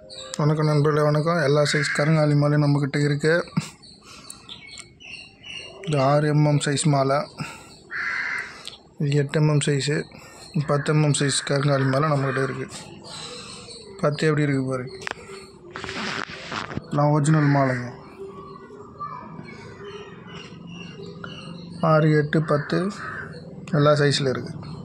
வணக்கம் நண்பர்களே, வணக்கம். எல்லா சைஸ் கருங்காலி மாலையும் நம்மக்கிட்ட இருக்குது. இது 6 mm சைஸ் மாலை, 8 mm சைஸு, 10 mm சைஸ் கருங்காலி மாலை நம்மக்கிட்ட இருக்குது. 10 எப்படி இருக்குது பாருங்க. நான் ஒரிஜினல் மாலைங்க. 6, 8, 10 எல்லா சைஸில் இருக்குது.